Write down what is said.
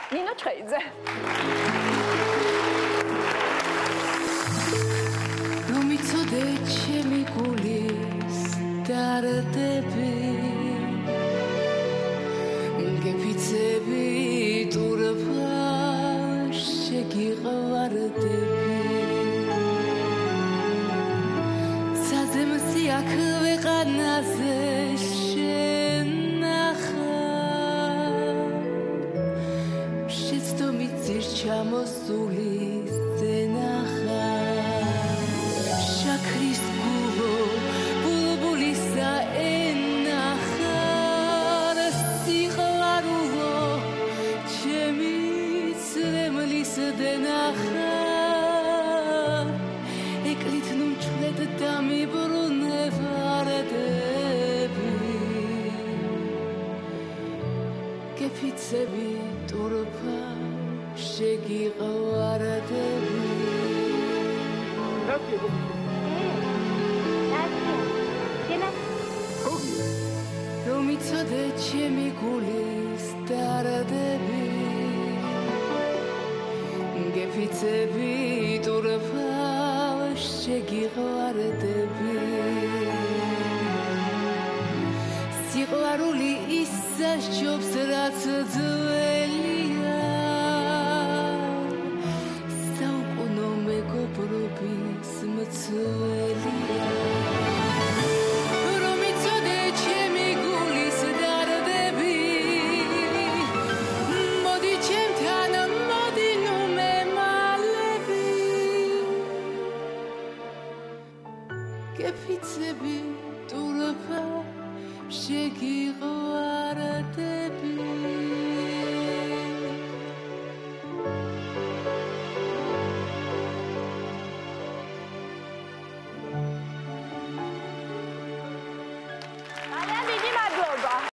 ნინო ჩხეიძე. რომ იცოდე ჩემი გულის დარდები გეფიცები ტურფა შეგიყვარდები ცაძემსი აქ ვეყანაზე ჩამოსული ზენახა შაქრის გულო ბულბულისა ენახა სიხარულო ჩემი ცრემლის დენახა ეკლით ნუჩლეთ დამიბრუნებარდები გეფიცები ტურფა შეგიყვარდები რომ იცოდე ჩემი გულის დარდები გეფიცები ტურფა შეგიყვარდები სიყვარული ის სასჯობს რაც ძველია მეგობრობის მცველი